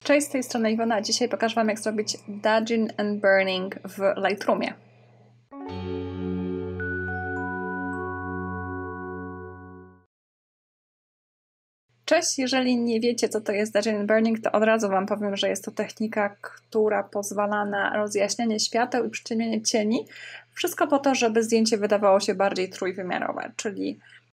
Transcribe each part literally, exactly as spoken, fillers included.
Cześć, z tej strony Iwona. Dzisiaj pokażę Wam, jak zrobić Dodging and Burning w Lightroomie. Cześć, jeżeli nie wiecie, co to jest Dodging and Burning, to od razu Wam powiem, że jest to technika, która pozwala na rozjaśnianie świateł i przyciemnienie cieni. Wszystko po to, żeby zdjęcie wydawało się bardziej trójwymiarowe, czyli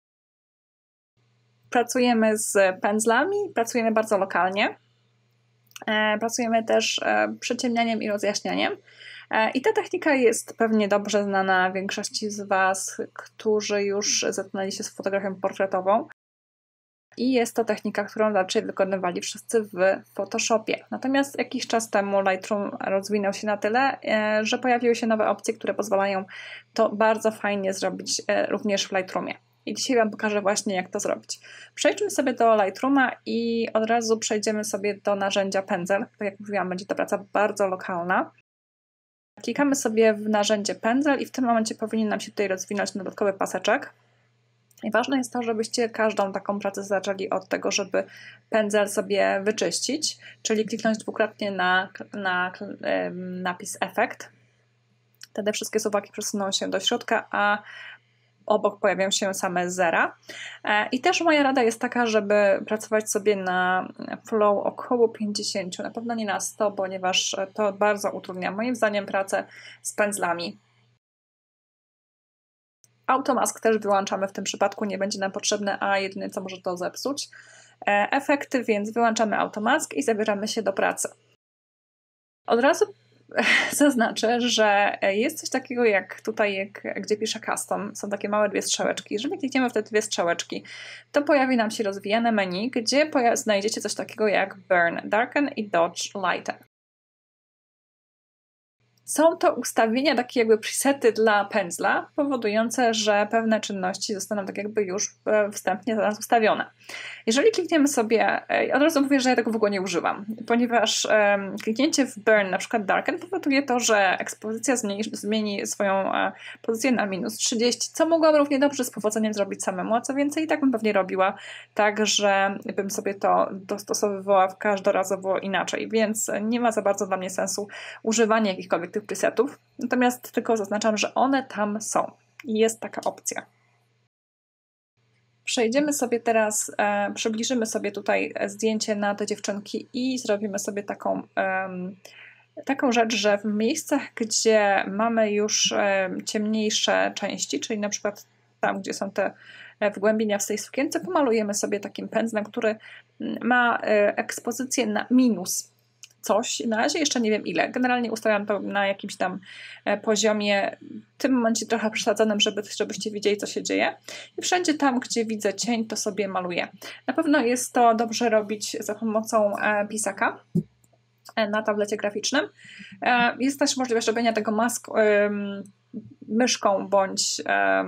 pracujemy z pędzlami, pracujemy bardzo lokalnie. Pracujemy też przyciemnianiem i rozjaśnianiem. I ta technika jest pewnie dobrze znana większości z Was, którzy już zetknęli się z fotografią portretową. I jest to technika, którą raczej wykonywali wszyscy w Photoshopie. Natomiast jakiś czas temu Lightroom rozwinął się na tyle, że pojawiły się nowe opcje, które pozwalają to bardzo fajnie zrobić również w Lightroomie. I dzisiaj Wam pokażę właśnie, jak to zrobić. Przejdźmy sobie do Lightrooma i od razu przejdziemy sobie do narzędzia pędzel. Tak jak mówiłam, będzie to praca bardzo lokalna. Klikamy sobie w narzędzie pędzel i w tym momencie powinien nam się tutaj rozwinąć dodatkowy paseczek. I ważne jest to, żebyście każdą taką pracę zaczęli od tego, żeby pędzel sobie wyczyścić, czyli kliknąć dwukrotnie na, na napis efekt. Wtedy wszystkie suwaki przesuną się do środka, a obok pojawią się same zera. I też moja rada jest taka, żeby pracować sobie na flow około pięćdziesiąt, na pewno nie na sto, ponieważ to bardzo utrudnia moim zdaniem pracę z pędzlami. Automask też wyłączamy w tym przypadku, nie będzie nam potrzebne, a jedyne co może to zepsuć efekty, więc wyłączamy automask i zabieramy się do pracy. Od razu zaznaczę, że jest coś takiego jak tutaj, jak, gdzie piszę custom, są takie małe dwie strzałeczki. Jeżeli klikniemy w te dwie strzałeczki, to pojawi nam się rozwijane menu, gdzie znajdziecie coś takiego jak Burn, Darken i Dodge Lighten. Są to ustawienia, takie jakby presety dla pędzla, powodujące, że pewne czynności zostaną tak jakby już wstępnie za nas ustawione. Jeżeli klikniemy sobie, od razu mówię, że ja tego w ogóle nie używam, ponieważ um, kliknięcie w Burn, na przykład Darken, powoduje to, że ekspozycja zmieni, zmieni swoją uh, pozycję na minus trzydzieści, co mogłam równie dobrze z powodzeniem zrobić samemu, a co więcej i tak bym pewnie robiła, tak, że bym sobie to dostosowywała każdorazowo inaczej, więc nie ma za bardzo dla mnie sensu używanie jakichkolwiek tych presetów, natomiast tylko zaznaczam, że one tam są i jest taka opcja. Przejdziemy sobie teraz, e, przybliżymy sobie tutaj zdjęcie na te dziewczynki i zrobimy sobie taką, e, taką rzecz, że w miejscach, gdzie mamy już e, ciemniejsze części, czyli na przykład tam, gdzie są te wgłębienia w tej sukience, pomalujemy sobie takim pędzlem, który ma e, ekspozycję na minus coś, na razie jeszcze nie wiem ile. Generalnie ustawiam to na jakimś tam poziomie, w tym momencie trochę przesadzonym, żeby, żebyście widzieli, co się dzieje. I wszędzie tam, gdzie widzę cień, to sobie maluję. Na pewno jest to dobrze robić za pomocą pisaka na tablecie graficznym. Jest też możliwość robienia tego mask myszką bądź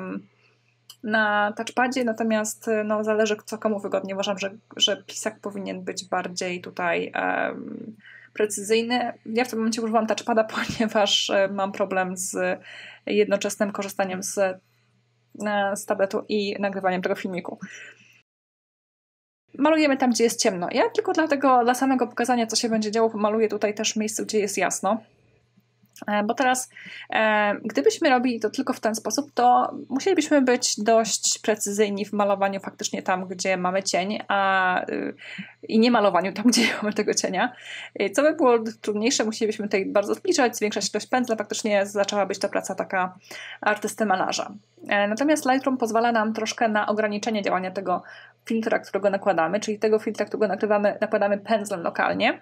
na touchpadzie, natomiast no, zależy, co komu wygodnie. Uważam, że, że pisak powinien być bardziej tutaj um, precyzyjny. Ja w tym momencie używam touchpada, ponieważ mam problem z jednoczesnym korzystaniem z, z tabletu i nagrywaniem tego filmiku. Malujemy tam, gdzie jest ciemno. Ja tylko dlatego, dla samego pokazania, co się będzie działo, maluję tutaj też miejsce, gdzie jest jasno. Bo teraz, e, gdybyśmy robili to tylko w ten sposób, to musielibyśmy być dość precyzyjni w malowaniu faktycznie tam, gdzie mamy cień, a y, i nie malowaniu tam, gdzie mamy tego cienia. Co by było trudniejsze, musielibyśmy tutaj bardzo zbliżać, zwiększać ilość pędzla, faktycznie zaczęła być to praca taka artysty malarza. E, natomiast Lightroom pozwala nam troszkę na ograniczenie działania tego filtra, którego nakładamy, czyli tego filtra, którego nakrywamy, nakładamy pędzlem lokalnie,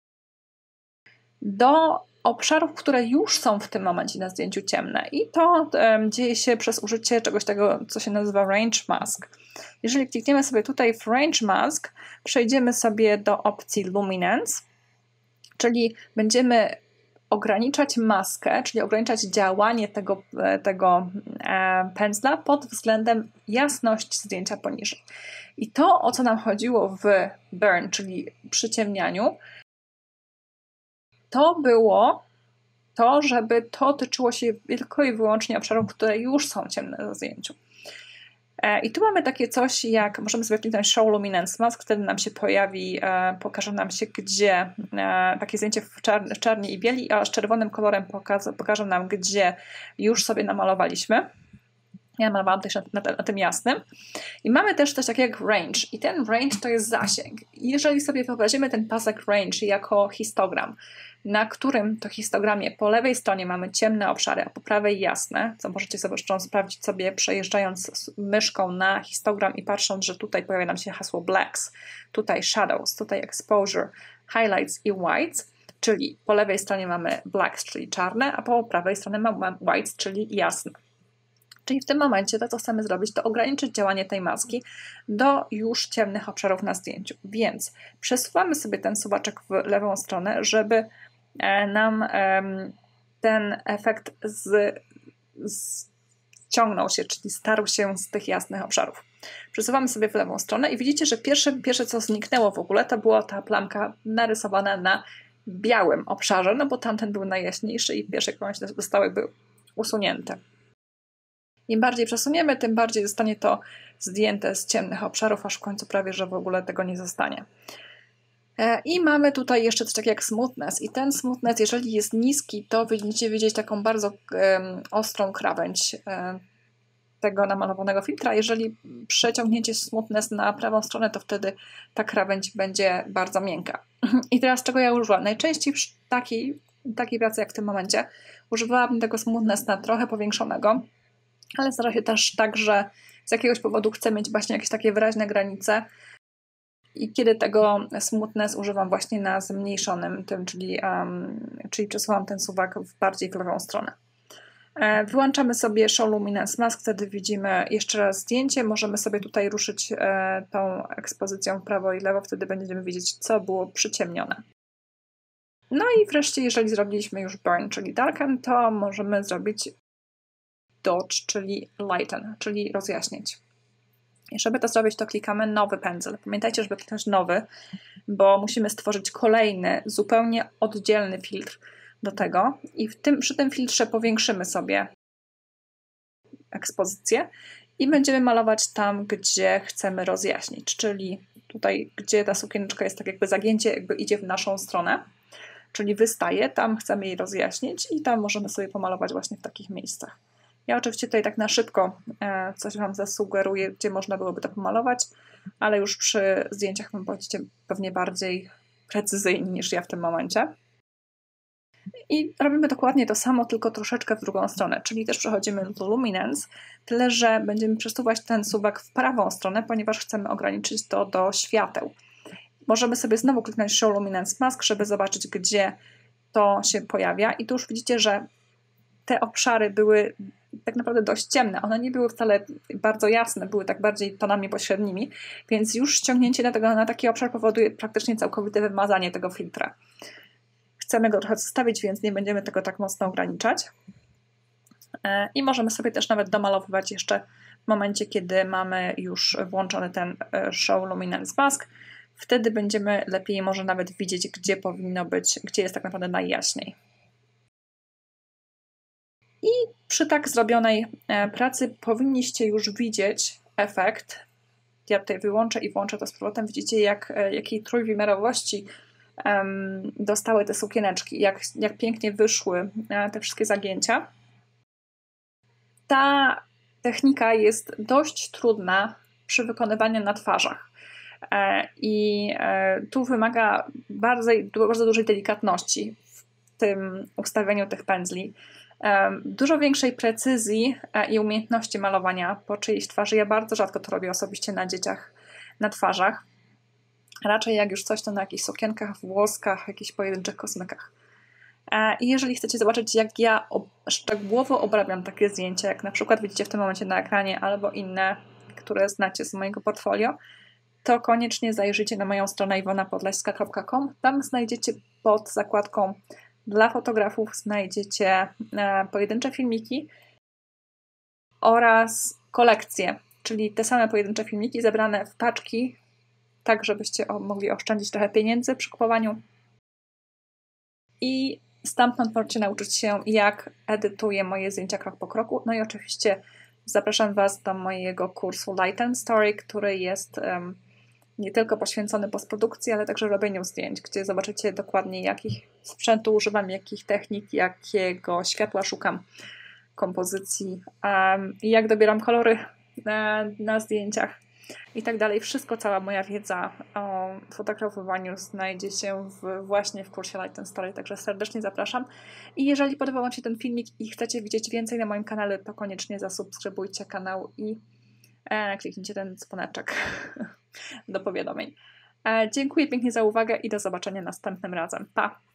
do obszarów, które już są w tym momencie na zdjęciu ciemne. I to um, dzieje się przez użycie czegoś tego, co się nazywa Range Mask. Jeżeli klikniemy sobie tutaj w Range Mask, przejdziemy sobie do opcji Luminance, czyli będziemy ograniczać maskę, czyli ograniczać działanie tego, tego e, pędzla pod względem jasności zdjęcia poniżej. I to, o co nam chodziło w Burn, czyli przyciemnianiu, to było to, żeby to tyczyło się tylko i wyłącznie obszarów, które już są ciemne na zdjęciu. I tu mamy takie coś, jak możemy sobie kliknąć Show Luminance Mask, wtedy nam się pojawi, pokaże nam się, gdzie, takie zdjęcie w, czarni, w czarni i bieli, a z czerwonym kolorem pokaże, pokaże nam, gdzie już sobie namalowaliśmy. Ja malowałam też na, na, na tym jasnym. I mamy też coś takiego jak range. I ten range to jest zasięg. I jeżeli sobie wyobrazimy ten pasek range jako histogram, na którym to histogramie po lewej stronie mamy ciemne obszary, a po prawej jasne, co możecie sobie zresztą sprawdzić sobie przejeżdżając myszką na histogram i patrząc, że tutaj pojawia nam się hasło blacks, tutaj shadows, tutaj exposure, highlights i whites, czyli po lewej stronie mamy blacks, czyli czarne, a po prawej stronie mamy whites, czyli jasne. Czyli w tym momencie to, co chcemy zrobić, to ograniczyć działanie tej maski do już ciemnych obszarów na zdjęciu. Więc przesuwamy sobie ten suwaczek w lewą stronę, żeby nam ten efekt z, z ściągnął się, czyli starł się z tych jasnych obszarów. Przesuwamy sobie w lewą stronę i widzicie, że pierwsze, pierwsze co zniknęło w ogóle, to była ta plamka narysowana na białym obszarze, no bo tamten był najjaśniejszy i pierwsze kąty zostały jakby usunięte. Im bardziej przesuniemy, tym bardziej zostanie to zdjęte z ciemnych obszarów, aż w końcu prawie, że w ogóle tego nie zostanie. I mamy tutaj jeszcze coś takiego jak smoothness. I ten smoothness, jeżeli jest niski, to będziecie widzieć taką bardzo um, ostrą krawędź um, tego namalowanego filtra. Jeżeli przeciągniecie smoothness na prawą stronę, to wtedy ta krawędź będzie bardzo miękka. I teraz czego ja używam? Najczęściej przy takiej, takiej pracy jak w tym momencie używałabym tego smoothness na trochę powiększonego, ale zdarza się też tak, że z jakiegoś powodu chcę mieć właśnie jakieś takie wyraźne granice i kiedy tego smoothness używam właśnie na zmniejszonym tym, czyli, um, czyli przesuwam ten suwak w bardziej w lewą stronę. E, wyłączamy sobie Show Luminance Mask, wtedy widzimy jeszcze raz zdjęcie, możemy sobie tutaj ruszyć e, tą ekspozycją w prawo i lewo, wtedy będziemy widzieć, co było przyciemnione. No i wreszcie, jeżeli zrobiliśmy już Burn, czyli Darken, to możemy zrobić Dodge, czyli Lighten, czyli rozjaśnić. I żeby to zrobić, to klikamy nowy pędzel. Pamiętajcie, żeby kliknąć nowy, bo musimy stworzyć kolejny, zupełnie oddzielny filtr do tego. I w tym, przy tym filtrze powiększymy sobie ekspozycję i będziemy malować tam, gdzie chcemy rozjaśnić, czyli tutaj, gdzie ta sukieneczka jest tak jakby zagięcie, jakby idzie w naszą stronę, czyli wystaje, tam chcemy jej rozjaśnić i tam możemy sobie pomalować właśnie w takich miejscach. Ja oczywiście tutaj tak na szybko coś Wam zasugeruję, gdzie można byłoby to pomalować, ale już przy zdjęciach będziecie pewnie bardziej precyzyjni niż ja w tym momencie. I robimy dokładnie to samo, tylko troszeczkę w drugą stronę, czyli też przechodzimy do Luminance, tyle że będziemy przesuwać ten suwak w prawą stronę, ponieważ chcemy ograniczyć to do świateł. Możemy sobie znowu kliknąć Show Luminance Mask, żeby zobaczyć, gdzie to się pojawia i tu już widzicie, że te obszary były tak naprawdę dość ciemne. One nie były wcale bardzo jasne, były tak bardziej tonami pośrednimi, więc już ściągnięcie na, tego, na taki obszar powoduje praktycznie całkowite wymazanie tego filtra. Chcemy go trochę zostawić, więc nie będziemy tego tak mocno ograniczać. I możemy sobie też nawet domalowywać jeszcze w momencie, kiedy mamy już włączony ten Show Luminance Mask. Wtedy będziemy lepiej może nawet widzieć, gdzie powinno być, gdzie jest tak naprawdę najjaśniej. I przy tak zrobionej pracy powinniście już widzieć efekt. Ja tutaj wyłączę i włączę to z powrotem. Widzicie, jak, jakiej trójwymiarowości um, dostały te sukieneczki, jak, jak pięknie wyszły te wszystkie zagięcia. Ta technika jest dość trudna przy wykonywaniu na twarzach. I tu wymaga bardzo, bardzo dużej delikatności w tym ustawieniu tych pędzli. Dużo większej precyzji i umiejętności malowania po czyjejś twarzy. Ja bardzo rzadko to robię osobiście na dzieciach, na twarzach. Raczej jak już coś, to na jakichś sukienkach, włoskach, jakichś pojedynczych kosmykach. I jeżeli chcecie zobaczyć, jak ja szczegółowo obrabiam takie zdjęcia, jak na przykład widzicie w tym momencie na ekranie, albo inne, które znacie z mojego portfolio, to koniecznie zajrzyjcie na moją stronę iwona podleśska kropka com. Tam znajdziecie pod zakładką dla fotografów, znajdziecie pojedyncze filmiki oraz kolekcje, czyli te same pojedyncze filmiki zebrane w paczki, tak żebyście mogli oszczędzić trochę pieniędzy przy kupowaniu. I stamtąd możecie nauczyć się, jak edytuję moje zdjęcia krok po kroku. No i oczywiście Zapraszam Was do mojego kursu Light and Story, który jest um, nie tylko poświęcony postprodukcji, ale także robieniu zdjęć, gdzie zobaczycie dokładnie, jakich sprzętu używam, jakich technik, jakiego światła szukam, kompozycji um, i jak dobieram kolory na, na zdjęciach i tak dalej. Wszystko, cała moja wiedza o fotografowaniu znajdzie się w, właśnie w kursie Light and Story, także serdecznie zapraszam. I jeżeli podobał Wam się ten filmik i chcecie widzieć więcej na moim kanale, to koniecznie zasubskrybujcie kanał i e, kliknijcie ten dzwoneczek do powiadomień. E, dziękuję pięknie za uwagę i do zobaczenia następnym razem. Pa!